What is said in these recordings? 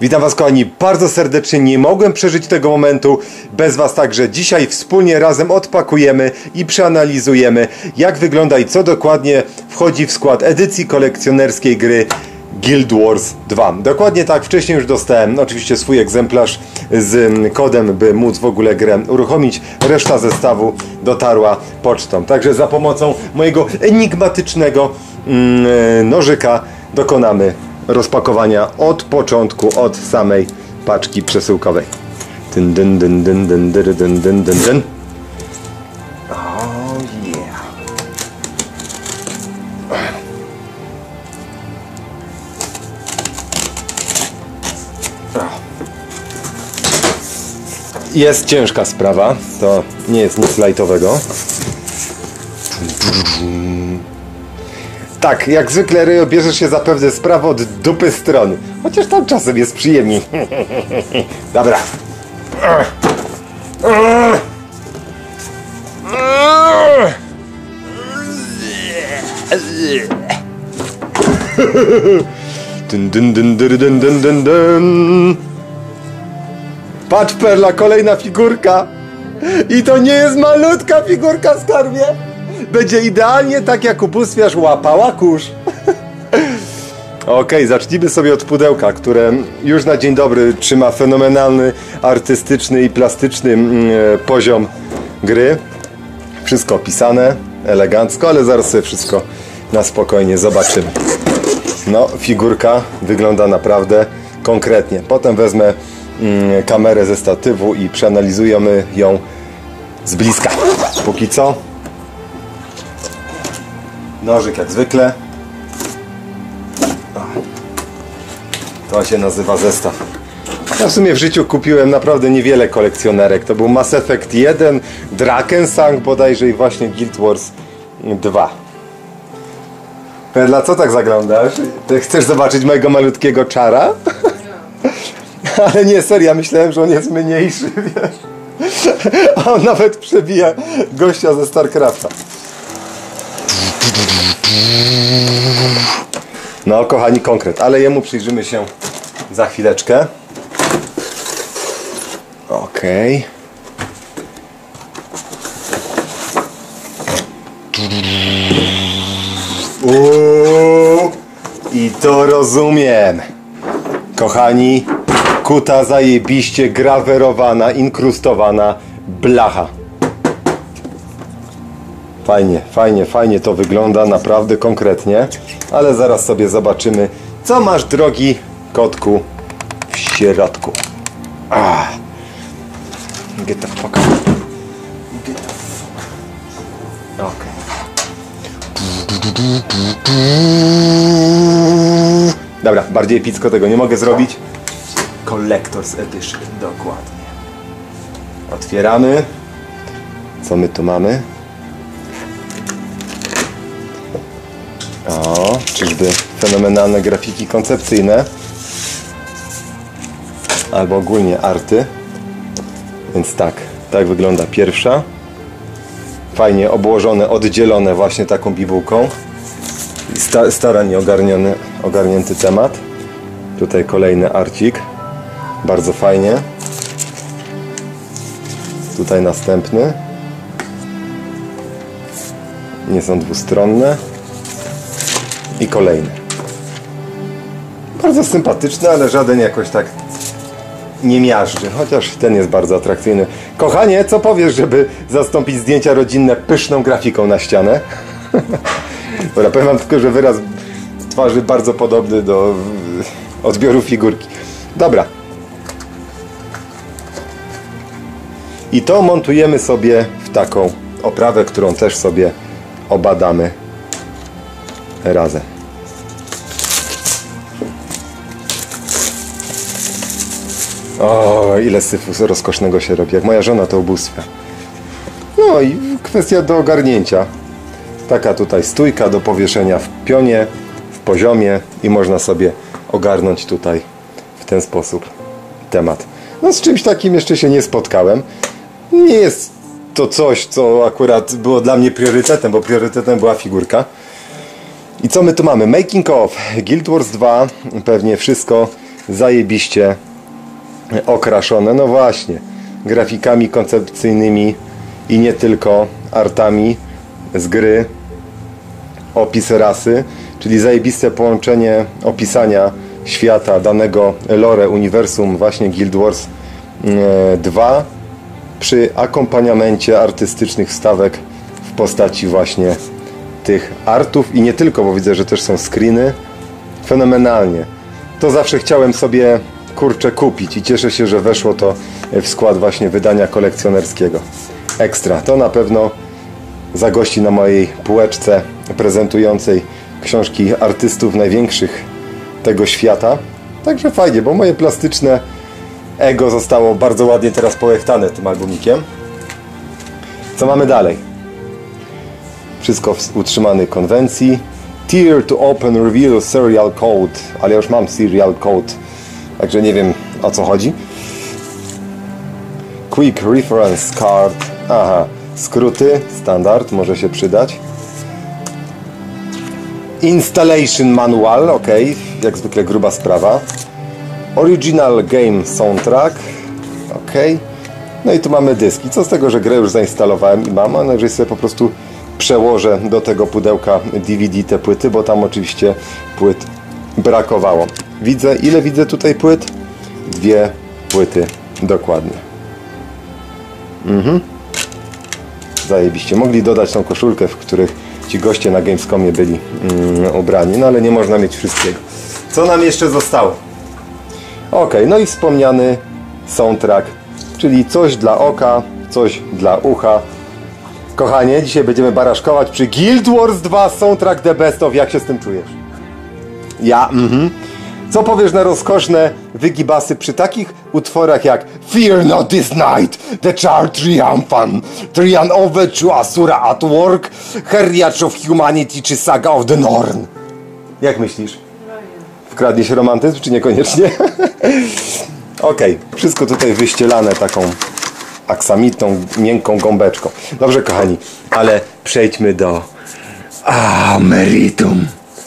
Witam Was, kochani, bardzo serdecznie. Nie mogłem przeżyć tego momentu bez Was, także dzisiaj wspólnie razem odpakujemy i przeanalizujemy, jak wygląda i co dokładnie wchodzi w skład edycji kolekcjonerskiej gry Guild Wars 2. Dokładnie tak, wcześniej już dostałem oczywiście swój egzemplarz z kodem, by móc w ogóle grę uruchomić. Reszta zestawu dotarła pocztą. Także za pomocą mojego enigmatycznego nożyka dokonamy rozpakowania od początku, od samej paczki przesyłkowej. Dyn, dyn, dyn, dyn, dyn, dyn, dyn, dyn, dyn, dyn. Oh yeah. Jest ciężka sprawa, to nie jest nic lajtowego. Tak, jak zwykle, Ryjo, bierzesz się zapewne sprawę od dupy strony. Chociaż tam czasem jest przyjemniej. Dobra. Dyn, dyn, dyn, dyn, dyn, dyn, dyn, dyn. Patrz, Perla, kolejna figurka. I to nie jest malutka figurka, skarbie. Będzie idealnie tak, jak ubóstwiarz łapała kurz. Okej, zacznijmy sobie od pudełka, które już na dzień dobry trzyma fenomenalny, artystyczny i plastyczny poziom gry. Wszystko opisane, elegancko, ale zaraz sobie wszystko na spokojnie zobaczymy. No, figurka wygląda naprawdę konkretnie. Potem wezmę kamerę ze statywu i przeanalizujemy ją z bliska. Póki co nożyk jak zwykle. To się nazywa zestaw. Ja w sumie w życiu kupiłem naprawdę niewiele kolekcjonerek. To był Mass Effect 1, Drakensang bodajże i właśnie Guild Wars 2. Perla, co tak zaglądasz? Ty chcesz zobaczyć mojego malutkiego czara? Ale nie, serio, myślałem, że on jest mniejszy, wiesz? A on nawet przebija gościa ze StarCrafta. No, kochani, konkret, ale jemu przyjrzymy się za chwileczkę. Okej. I to rozumiem. Kochani, kuta zajebiście grawerowana, inkrustowana blacha. Fajnie, fajnie, fajnie to wygląda, naprawdę konkretnie. Ale zaraz sobie zobaczymy, co masz, drogi kotku, w środku. Get the fuck out. Get the fuck. Okay. Dobra, bardziej epicko tego nie mogę zrobić. Collector's Edition, dokładnie. Otwieramy. Co my tu mamy? O, czyżby fenomenalne grafiki koncepcyjne albo ogólnie arty. Więc tak wygląda pierwsza. Fajnie obłożone, oddzielone właśnie taką bibułką. Starannie ogarnięty temat. Tutaj kolejny arcik. Bardzo fajnie. Tutaj następny. Nie są dwustronne. I kolejny. Bardzo sympatyczny, ale żaden jakoś tak nie miażdży. Chociaż ten jest bardzo atrakcyjny. Kochanie, co powiesz, żeby zastąpić zdjęcia rodzinne pyszną grafiką na ścianę? Dobra, powiem wam tylko, że wyraz twarzy bardzo podobny do odbioru figurki. Dobra. I to montujemy sobie w taką oprawę, którą też sobie obadamy razem. O, ile syfu rozkosznego się robi. Jak moja żona to ubóstwia. No i kwestia do ogarnięcia. Taka tutaj stójka do powieszenia w pionie, w poziomie i można sobie ogarnąć tutaj w ten sposób temat. No z czymś takim jeszcze się nie spotkałem. Nie jest to coś, co akurat było dla mnie priorytetem, bo priorytetem była figurka. I co my tu mamy? Making of Guild Wars 2. Pewnie wszystko zajebiście okraszone. No właśnie, grafikami koncepcyjnymi i nie tylko, artami z gry, opis rasy, czyli zajebiste połączenie opisania świata danego lore, uniwersum właśnie Guild Wars 2 przy akompaniamencie artystycznych wstawek w postaci właśnie tych artów i nie tylko, bo widzę, że też są screeny. Fenomenalnie. To zawsze chciałem sobie, kurczę, kupić i cieszę się, że weszło to w skład właśnie wydania kolekcjonerskiego. Ekstra. To na pewno zagości na mojej półeczce prezentującej książki artystów największych tego świata. Także fajnie, bo moje plastyczne ego zostało bardzo ładnie teraz połechtane tym albumikiem. Co mamy dalej? Wszystko w utrzymanej konwencji. Tier to open reveal serial code. Ale ja już mam serial code, także nie wiem, o co chodzi. Quick reference card. Aha, skróty, standard, może się przydać. Installation manual, ok, jak zwykle gruba sprawa. Original game soundtrack, ok. No i tu mamy dyski. Co z tego, że grę już zainstalowałem i mam, ale jeżeli sobie po prostu przełożę do tego pudełka DVD te płyty, bo tam oczywiście płyt brakowało. Widzę, ile widzę tutaj płyt? 2 płyty dokładnie. Zajebiście. Mogli dodać tą koszulkę, w których ci goście na Gamescomie byli ubrani, no ale nie można mieć wszystkiego. Co nam jeszcze zostało? Ok, no i wspomniany soundtrack, czyli coś dla oka, coś dla ucha. Kochanie, dzisiaj będziemy baraszkować przy Guild Wars 2 soundtrack The Best of. Jak się z tym czujesz? Ja, Co powiesz na rozkoszne wygibasy przy takich utworach jak Fear not this night, The Char Triumphan Overture, Asura at Work, Heritage of Humanity czy Saga of the Norn? Jak myślisz? Wkradnie się romantyzm, czy niekoniecznie? Okej, wszystko tutaj wyścielane taką aksamitną, miękką gąbeczką. Dobrze, kochani, ale przejdźmy do meritum.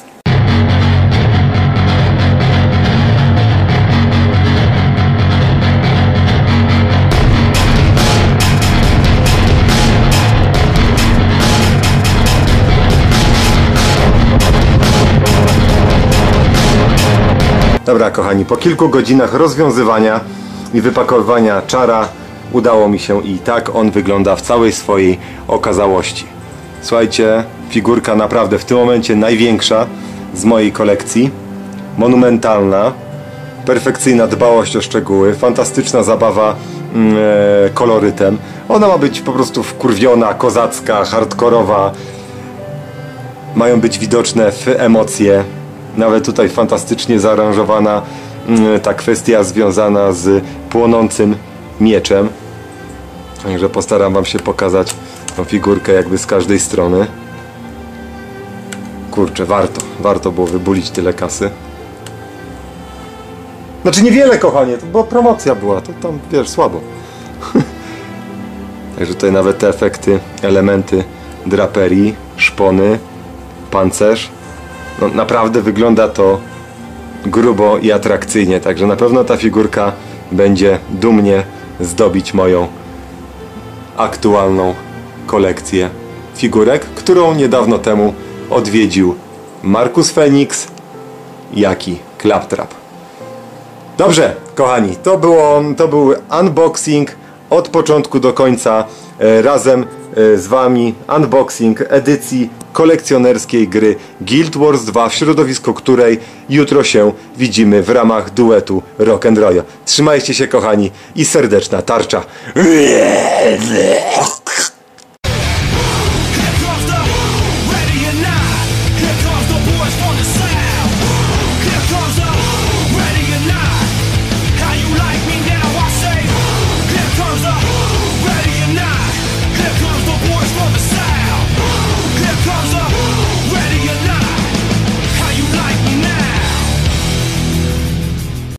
Dobra, kochani, po kilku godzinach rozwiązywania i wypakowywania czara udało mi się i tak on wygląda w całej swojej okazałości. Słuchajcie, figurka naprawdę w tym momencie największa z mojej kolekcji. Monumentalna, perfekcyjna dbałość o szczegóły, fantastyczna zabawa kolorytem. Ona ma być po prostu wkurwiona, kozacka, hardkorowa. Mają być widoczne emocje. Nawet tutaj fantastycznie zaaranżowana ta kwestia związana z płonącym mieczem. Także postaram wam się pokazać tą figurkę jakby z każdej strony. Kurczę, warto było wybulić tyle kasy. Znaczy niewiele, kochanie, bo promocja była, to tam wiesz, słabo. Także tutaj nawet te efekty, elementy draperii, szpony, pancerz. No, naprawdę wygląda to grubo i atrakcyjnie, także na pewno ta figurka będzie dumnie zdobić moją aktualną kolekcję figurek, którą niedawno temu odwiedził Markus Fenix, jak i Claptrap. Dobrze, kochani, to był unboxing od początku do końca razem z wami. Unboxing edycji kolekcjonerskiej gry Guild Wars 2, w środowisku której jutro się widzimy w ramach duetu Rock and Rolla. Trzymajcie się, kochani, i serdeczna tarcza.